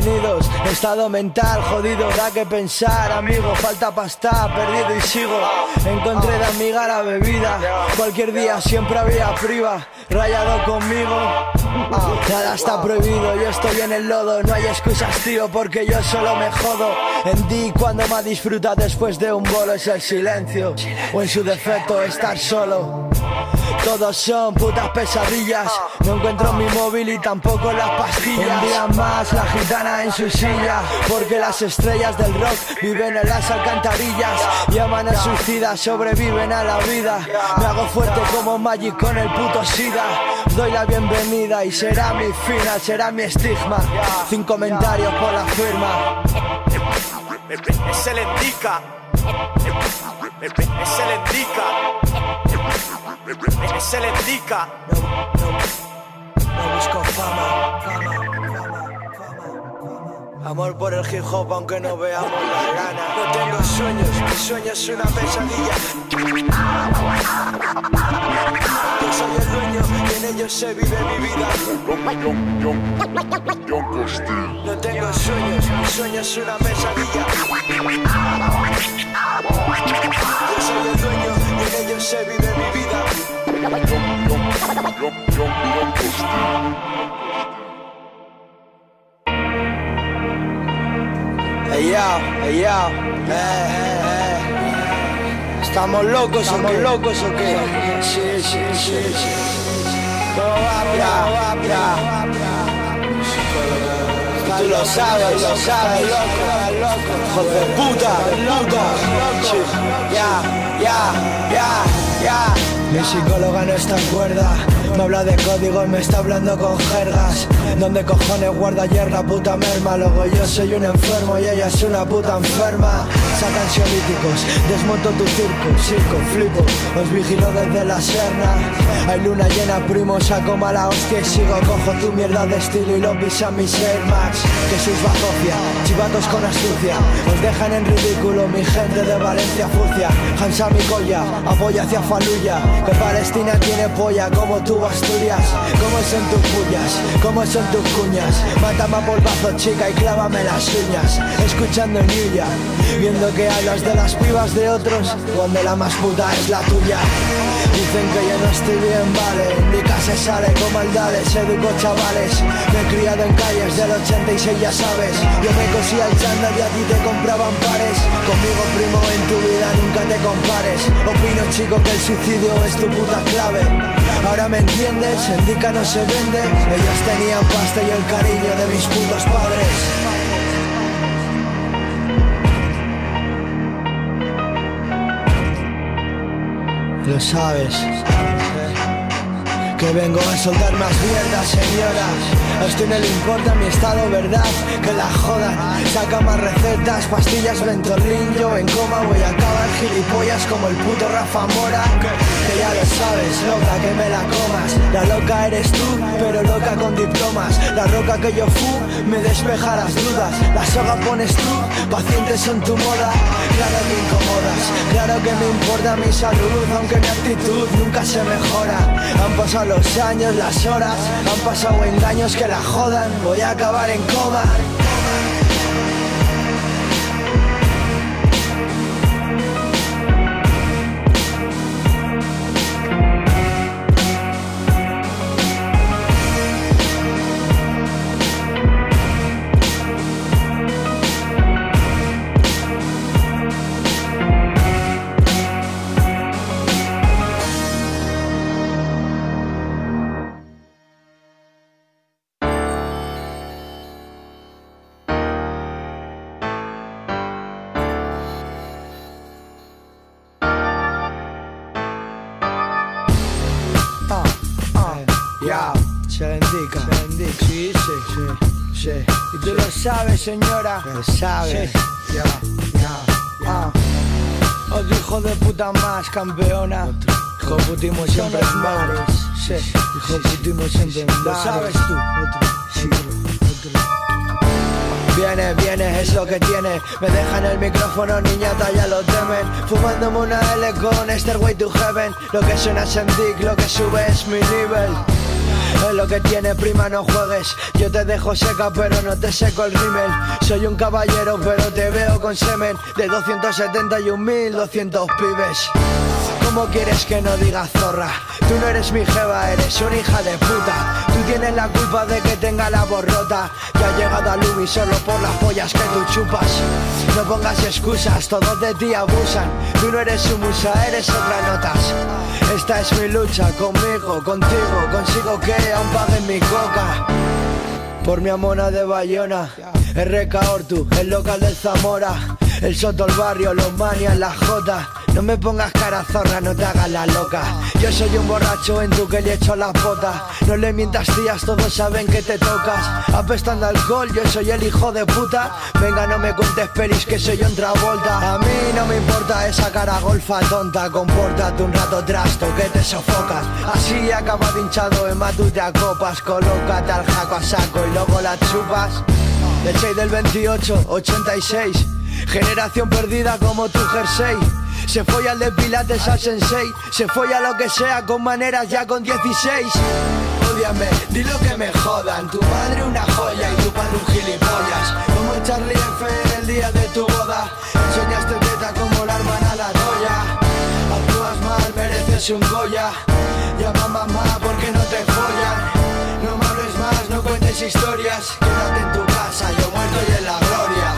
bienvenidos. Estado mental jodido, da que pensar, amigo. Falta pasta, perdido y sigo. Encontré de amiga la bebida. Cualquier día siempre había priva. Rayado conmigo, nada está prohibido. Yo estoy en el lodo, no hay excusas, tío, porque yo solo me jodo. En ti cuando más disfruta después de un bolo es el silencio, o en su defecto estar solo. Todos son putas pesadillas. No encuentro mi móvil y tampoco las pastillas. Un día más la gitana en su silla, porque las estrellas del rock viven en las alcantarillas. Llaman a suicidas, sobreviven a la vida. Me hago fuerte como Magic con el puto SIDA. Os doy la bienvenida y será mi final, será mi estigma. 5 comentarios por la firma. Es el indica. Es el indica. Es el indica. No busco fama. Amor por el hip hop aunque no veamos la gana. No tengo sueños, mi sueño es una pesadilla. Yo soy el dueño y en ellos se vive mi vida. No tengo sueños, mi sueño es una pesadilla. Yo soy el dueño y en ellos se vive mi vida. Hey yo, ¿Estamos locos o qué? Sí. ¿Cómo va, Tú lo sabes, loco. Hijo de puta, loco. Ya. Mi psicóloga no está cuerda. Me habla de códigos, me está hablando con jergas. ¿Dónde cojones guarda ayer la puta merma? Luego yo soy un enfermo y ella es una puta enferma. Saca ansiolíticos, desmonto tu circo, flipo. Os vigilo desde la serna. Hay luna llena, primo, saco mala hostia y sigo. Cojo tu mierda de estilo y lo pisan mis Air Max. Que sois bajofia, chivatos con astucia. Os dejan en ridículo mi gente de Valencia fucia. Hansa mi colla, apoya hacia Faluya. Que Palestina tiene polla como tú Asturias. ¿Cómo son tus pullas? ¿Cómo son tus cuñas? Mátame a polvazo, chica, y clávame las uñas. Escuchando New York, viendo que hablas de las pibas de otros, cuando la más puta es la tuya. Dicen que yo no estoy bien, vale. En mi casa se sale con maldades, educo chavales. Me he criado en calles del 86, ya sabes. Yo me cosía el chándal y a ti te compraban pares. Conmigo, primo, en tu vida nunca te compares. Opino, chico, que el suicidio es tu puta clave. Ahora me entiendes, el Dica no se vende. Ellos tenían pasta y el cariño de mis putos padres. Lo sabes, que vengo a soltar más mierda, señora. A usted no le importa mi estado, ¿verdad? Que la jodan. Saca más recetas, pastillas, Ventolin. Yo en coma voy a acabar gilipollas como el puto Rafa Mora. Que ya lo sabes, loca, que me la comas. La loca eres tú, pero loca con diplomas. La roca que yo fu, me despeja las dudas. La soga pones tú, pacientes son tu moda. Claro que incomodas, claro que me importa mi salud. Aunque mi actitud nunca se mejora. Han pasado los años, las horas, han pasado engaños que la jodan. Voy a acabar en coma. Se le indica. Sí. Y tú lo sabes, señora. Lo sabes. Sí. Ya. Otro hijo de puta más, campeona. Hijo putismo siempre en bares. Sí. Hijo putismo siempre en bares. Lo sabes tú. Otro. Viene, es lo que tiene. Me dejan el micrófono, niñata, ya lo temen. Fumándome una L con Stairway to Heaven. Lo que suena es en Dick, lo que sube es mi nivel. Es lo que tiene, prima, no juegues. Yo te dejo seca pero no te seco el rímel. Soy un caballero pero te veo con semen de 271.200 pibes. ¿Cómo quieres que no diga zorra? Tú no eres mi jeva, eres una hija de puta. Tú tienes la culpa de que tenga la voz rota. Que ha llegado a Lumi solo por las pollas que tú chupas. No pongas excusas, todos de ti abusan. Tú no eres su musa, eres otra notas. Esta es mi lucha, conmigo, contigo. Consigo que aún paguen mi coca. Por mi amona de Bayona, RK Ortu, el local del Zamora, el Soto, el barrio, los manias, la Jota. No me pongas cara zorra, no te hagas la loca. Yo soy un borracho en tu que le echo las botas. No le mientas tías, todos saben que te tocas. Apestando alcohol, yo soy el hijo de puta. Venga, no me cuentes pelis que soy otra vuelta. A mí no me importa esa cara golfa tonta. Compórtate un rato trasto que te sofocas. Así acabas hinchado en tú te acopas. Colócate al jaco a saco y luego la chupas. Del 6 del 28, 86. Generación perdida como tu jersey. Se folla al de Pilates al sensei. Se folla lo que sea con maneras ya con 16. Ódiame, di lo que me jodan. Tu madre una joya y tu padre un gilipollas. Como el Charlie F en el día de tu boda. Enseñaste teta como la hermana la Toya. Actúas mal, mereces un Goya. Llama mamá porque no te follan. No me hables más, no cuentes historias. Quédate en tu casa, yo muerto y en la gloria.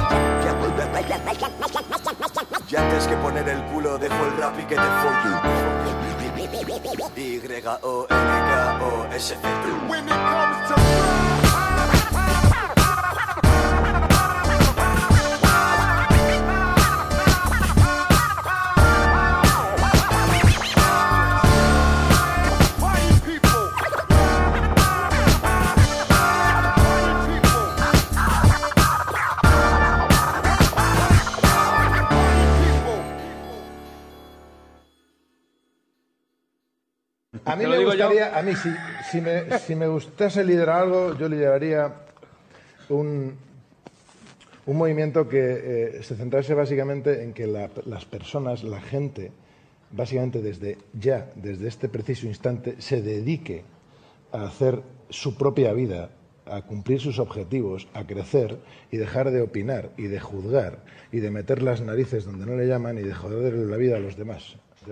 Y antes que poner el culo dejo el rap y que te follen. Y-O-N-K-O-S-C. When it comes to a mí me gustaría, a mí si me gustase liderar algo, yo lideraría un movimiento que se centrase básicamente en que las personas, la gente, básicamente desde este preciso instante, se dedique a hacer su propia vida, a cumplir sus objetivos, a crecer y dejar de opinar y de juzgar y de meter las narices donde no le llaman y de joder la vida a los demás.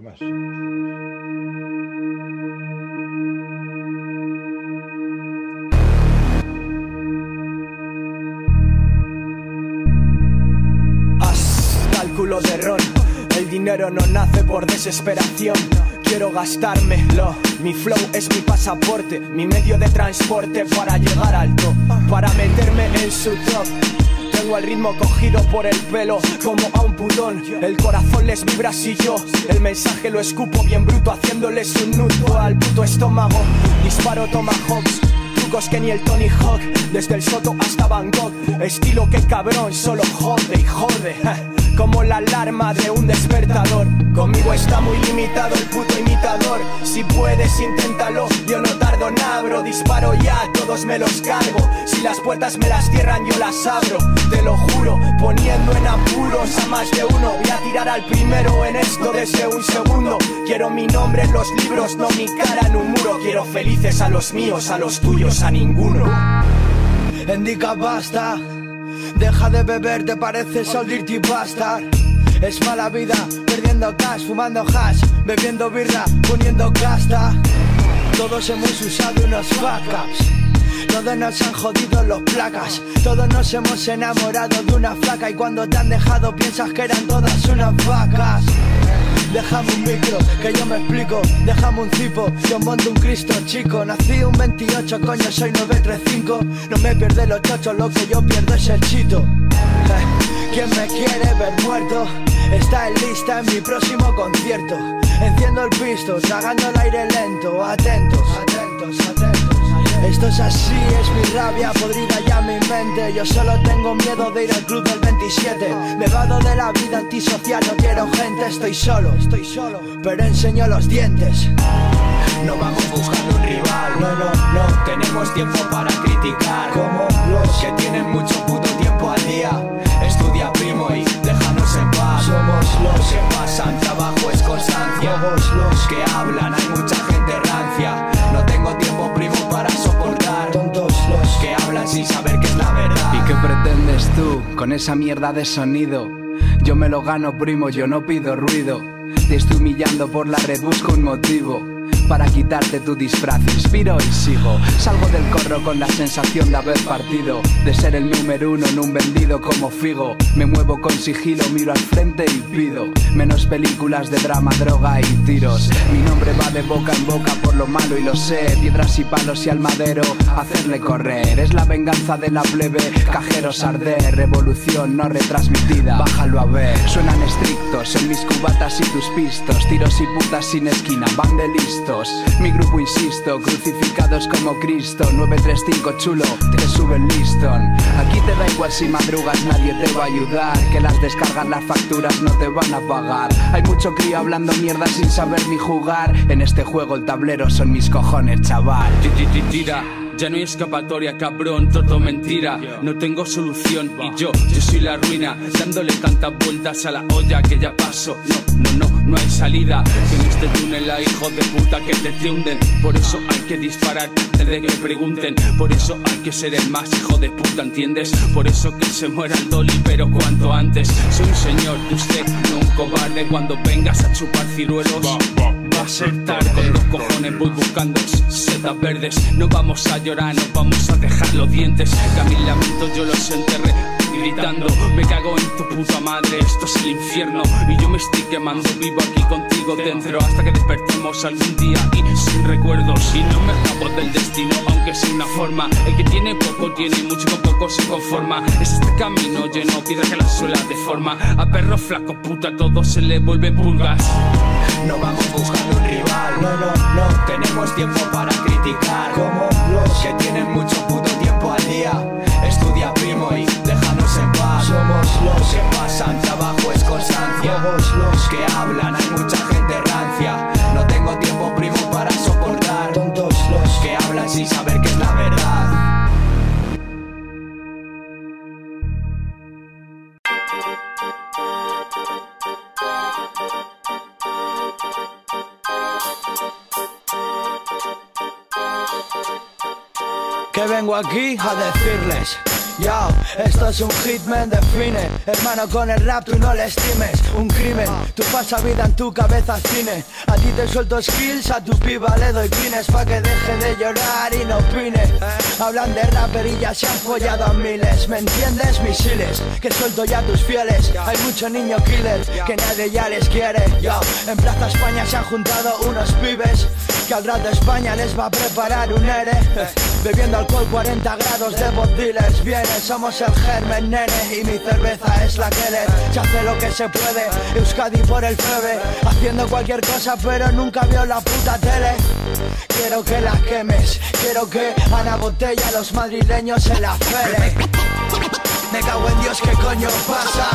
Cálculo de ron. El dinero no nace por desesperación. Quiero gastármelo. Mi flow es mi pasaporte, mi medio de transporte para llegar alto, para meterme en su top. Tengo el ritmo cogido por el pelo como a un putón. El corazón les vibra si yo el mensaje lo escupo bien bruto, haciéndoles un nudo al puto estómago. Disparo tomahawks, trucos que ni el Tony Hawk. Desde el Soto hasta Van Gogh. Estilo que cabrón, solo jode y jode. Como la alarma de un despertador. Conmigo está muy limitado el puto imitador. Si puedes, inténtalo, yo no tardo nada, bro. Disparo ya, todos me los cargo. Si las puertas me las cierran, yo las abro. Te lo juro, poniendo en apuros a más de uno. Voy a tirar al primero en esto desde un segundo. Quiero mi nombre en los libros, no mi cara en un muro. Quiero felices a los míos, a los tuyos, a ninguno. Indica basta. Deja de beber, te pareces al Dirty Bastard. Es mala vida, perdiendo cash, fumando hash, bebiendo birra, poniendo casta. Todos hemos usado unos fuck ups. Todos nos han jodido los placas. Todos nos hemos enamorado de una flaca. Y cuando te han dejado piensas que eran todas unas vacas. Déjame un micro, que yo me explico. Déjame un cipo, yo monto un Cristo chico. Nací un 28, coño, soy 935. No me pierde los chochos, lo que yo pierdo es el chito. ¿Quién me quiere ver muerto? Está en lista en mi próximo concierto. Enciendo el pisto, tragando el aire lento. Atentos, atentos, atentos. Esto es así, es mi rabia podrida ya mi mente. Yo solo tengo miedo de ir al club del 27. Nevado de la vida antisocial, no quiero gente. Estoy solo, pero enseño los dientes. No vamos buscando un rival, no tenemos tiempo para criticar. Como los que tienen mucho puto tiempo al día. Estudia, primo, y déjanos en paz. Somos los que pasan, trabajo es constancia. Somos los que hablan, hay mucha gente rancia. No tengo tiempo, primo, para tú, con esa mierda de sonido. Yo me lo gano, primo, yo no pido ruido. Te estoy humillando por la red, busco un motivo para quitarte tu disfraz, inspiro y sigo. Salgo del corro con la sensación de haber partido, de ser el número uno en un vendido como Figo. Me muevo con sigilo, miro al frente y pido menos películas de drama, droga y tiros. Mi nombre va de boca en boca por lo malo y lo sé. Piedras y palos y al madero, hacerle correr. Es la venganza de la plebe, cajeros arder. Revolución no retransmitida, bájalo a ver. Suenan estrictos en mis cubatas y tus pistos. Tiros y putas sin esquina, van de listos. Mi grupo insisto, crucificados como Cristo. 935 chulo, te sube el listón. Aquí te da igual si madrugas, nadie te va a ayudar. Que las descargas, las facturas no te van a pagar. Hay mucho crío hablando mierda sin saber ni jugar. En este juego el tablero son mis cojones, chaval. Tira. Ya no hay escapatoria, cabrón, todo mentira. No tengo solución y yo soy la ruina, dándole tantas vueltas a la olla que ya paso. No hay salida. Que en este túnel hay hijos de puta que te hunden. Por eso hay que disparar antes de que pregunten. Por eso hay que ser el más hijo de puta, ¿entiendes? Por eso que se muera el Dolly, pero cuanto antes. Soy un señor de usted, no un cobarde. Cuando vengas a chupar ciruelos va a ser tarde. Con los cojones voy buscando setas verdes. No vamos a llorar, no vamos a dejar los dientes. Que a mis lamentos yo los enterré gritando, me cago en tu puta madre, esto es el infierno. Y yo me estoy quemando vivo aquí contigo dentro, hasta que despertemos algún día y sin recuerdos. Y no me escapo del destino, aunque sea una forma. El que tiene poco tiene mucho, con poco se conforma. Es este camino lleno piedra que la suela deforma. A perro flaco puta todo se le vuelve pulgas. No vamos buscando un rival, no tenemos tiempo para criticar. Como los que tienen mucho puto tiempo al día. Estudia, primo, y déjanos en paz. Somos los que pasan, trabajo es constancia. Somos los que hablan, hay mucha gente rancia. No tengo tiempo, primo, para soportar. Tontos los que hablan sin saber qué es la verdad. Que vengo aquí a decirles: yo, esto es un hit, me define. Hermano, con el rap tú no le estimes. Un crimen, tu falsa vida en tu cabeza cine. A ti te suelto skills, a tu piba le doy pines pa' que deje de llorar y no opine. Hablan de rapper y ya se han follado a miles. ¿Me entiendes? Misiles, que suelto ya tus fieles. Hay mucho niño killer, que nadie ya les quiere. Yo, en Plaza España se han juntado unos pibes que al rato España les va a preparar un ERE. Bebiendo alcohol 40 grados de bot dealers. Viene, somos el germen, nene, y mi cerveza es la Keller. Se hace lo que se puede, Euskadi por el plebe. Haciendo cualquier cosa pero nunca vio la puta tele. Quiero que la quemes, quiero que Ana Botella a los madrileños se la fele. Me cago en Dios, ¿qué coño pasa?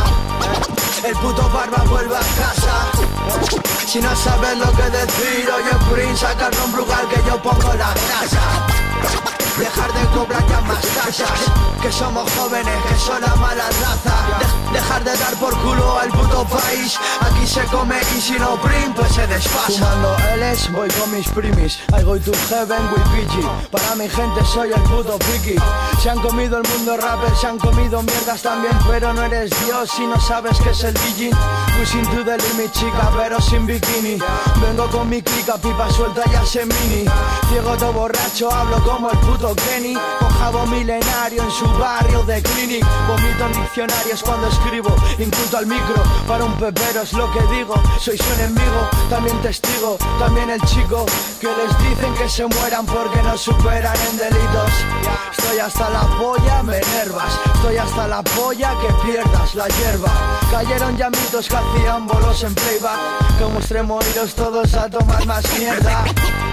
El puto barba vuelve a casa. Si no sabes lo que decir, oye Prince, saca el ron Brugal que yo pongo la grasa. Dejar de cobrar ya más tasas, que somos jóvenes, que son la mala raza. Dejar de dar por culo al puto país. Aquí se come y si no prim, pues se desfasa. Fumando L's, voy con mis primis. I go to heaven with PG. Para mi gente soy el puto friki. Se han comido el mundo rapper, se han comido mierdas también, pero no eres Dios si no sabes que es el DJ. Pushing to the limit, chica, pero sin bikini. Vengo con mi clica, pipa suelta ya se mini. Ciego todo borracho, hablo como el puto Kenny. Con jabo milenario en su barrio de clinic. Vomito en diccionarios cuando escribo. Inculto al micro, para un pepero es lo que digo. Soy su enemigo, también testigo. También el chico que les dicen que se mueran porque no superan en delitos. Estoy hasta la polla, me enervas. Estoy hasta la polla que pierdas la hierba. Cayeron ya mitos que hacían bolos en playback. Como extremo iros todos a tomar más mierda.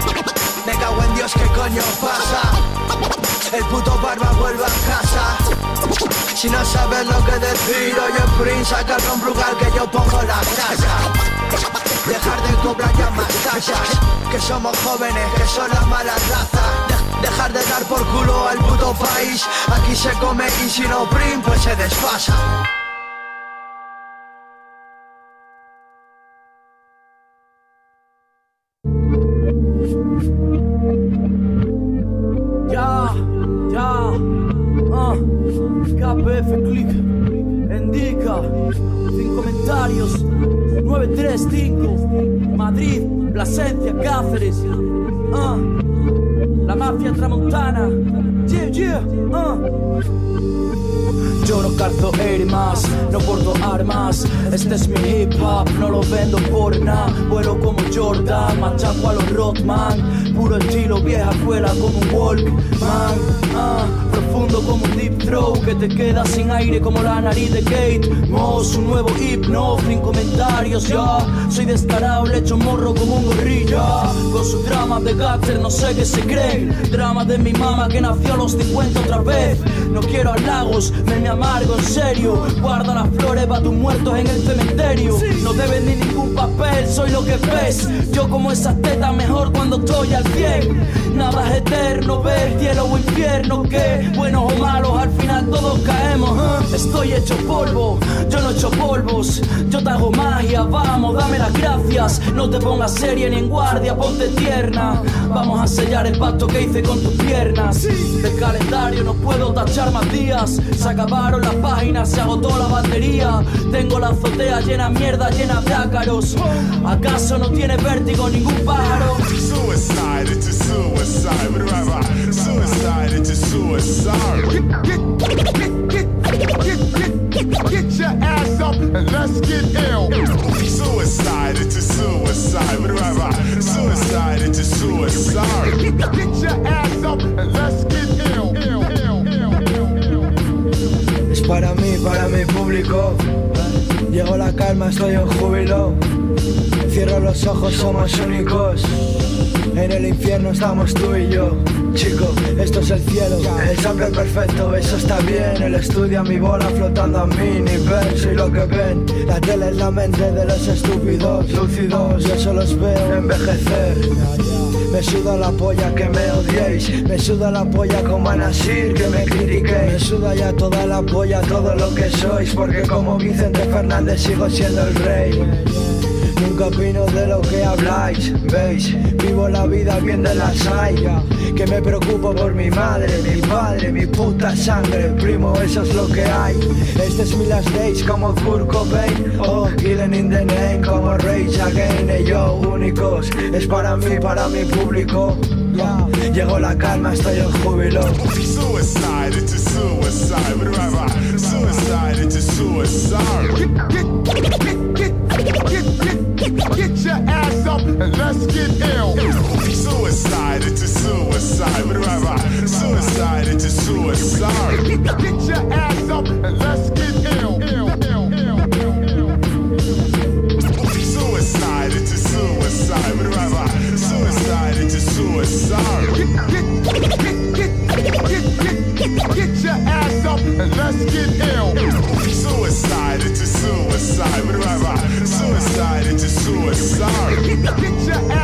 Me cago en Dios, ¿qué coño pasa? El puto barba vuelve a casa. Si no sabes lo que decir, oye Prince, saca el ron Brugal que yo pongo la grasa. Dejar de cobrar ya más tasas, que somos jóvenes, que son la mala raza. Dejar de dar por culo al puto país. Aquí se come y si no prim, pues se desfasa. BF Click, Indica, 5 comentarios, 935, Madrid, Plasencia, Cáceres, la mafia tramontana, yeah, Yo no calzo Air más, no porto armas. Este es mi hip hop, no lo vendo por nada. Vuelo como Jordan, machaco a los Rockman. Puro estilo, vieja escuela como un Walkman. Profundo como un deep throat, que te queda sin aire como la nariz de Kate Moss. Un nuevo hipno, 5 comentarios ya. Soy descarado, le echo morro como un gorrilla. Con sus dramas de gangster no sé qué se creen. Drama de mi mamá que nació a los 50 otra vez. No quiero halagos, me amargo en serio. Guarda las flores para tus muertos en el cementerio. No te vendí ningún papel, soy lo que ves. Yo como esas tetas mejor cuando estoy al 100. Nada es eterno, ver cielo o infierno. Que buenos o malos al final todos caemos. Estoy hecho polvo, yo no echo polvos. Yo te hago magia, vamos, dame las gracias. No te pongas seria ni en guardia, ponte tierna. Vamos a sellar el pacto que hice con tus piernas. Del calendario no puedo tachar más días. Se acabaron las páginas, se agotó la batería. Tengo la azotea llena de mierda, llena de ácaros. ¿Acaso no tiene vértigo ningún pájaro? Suicide, it's a suicide. Suicide, it's a suicide. Get your ass up and let's get ill. Suicide, it's a suicide. Suicide, it's a suicide. Get your ass up and let's get ill. Es para mi público. Llegó la calma, estoy en júbilo. Cierro los ojos, somos únicos. En el infierno estamos tú y yo. Chico, esto es el cielo, el sample perfecto, eso está bien. El estudio a mi bola flotando a mi nivel. Soy lo que ven, la tele es la mente de los estúpidos. Lúcidos, yo solo os veo envejecer. Me suda la polla que me odiéis. Me suda la polla con Manasir que me critiquéis. Me suda ya toda la polla todo lo que sois. Porque como Vicente Fernández sigo siendo el rey. Nunca opino de lo que habláis, ¿veis? Vivo la vida bien de las hay. Que me preocupo por mi madre, mi padre, mi puta sangre. Primo, eso es lo que hay. Este es mi last days como Kurt Cobain. Oh, killing in the name como Rage Again. Yo, únicos, es para mi público. Llegó la calma, estoy en júbilo. Suicide, it's a suicide. Suicide, it's a suicide. Get your ass up and let's get ill. Suicide, it's a suicide. Suicide, it's a suicide. Get your ass up and let's get ill. Suicide, it's a suicide. Suicide, it's a suicide. Get your ass up and let's get ill. Suicide, it's a suicide. Suicide, it's a suicide. Get your ass